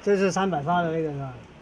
这是300发的那个是吧？